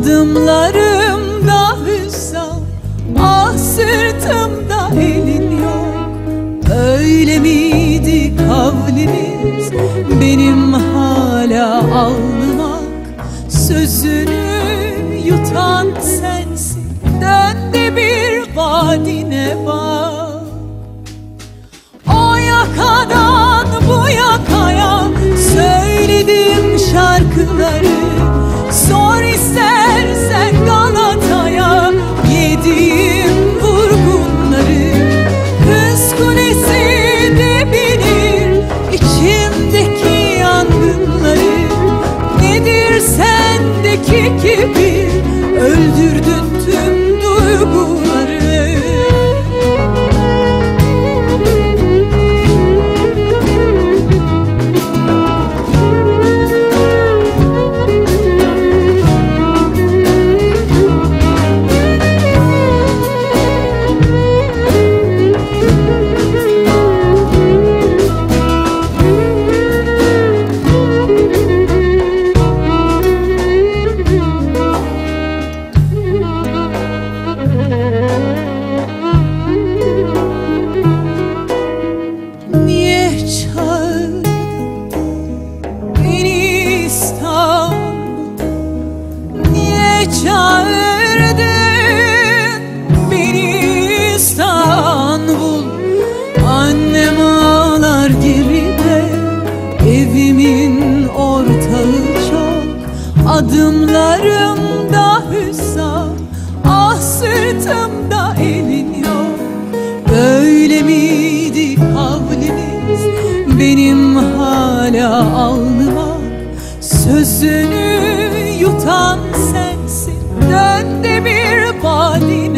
Adımlarımda hüsran, ah sırtımda elin yok. Öyle miydi kavlimiz, benim hala alnımak? Sözünü yutan sensin, dön de bir vadine bak. O yakadan bu yakaya söyledim şarkıları. Sor istersen Galata'ya yediğim vurgunları. Kız Kulesi de bilir içimdeki yangınları. Nedir sendeki kibir, öldürdün tüm duyguları. Çağırdın beni İstanbul. Annem ağlar geride, evimin ortağı çok. Adımlarımda hüsran, ah sırtımda elin yok. Böyle miydi kavlimiz, benim hala alnıma? Sözünü yutan sensin, dön de bir vadine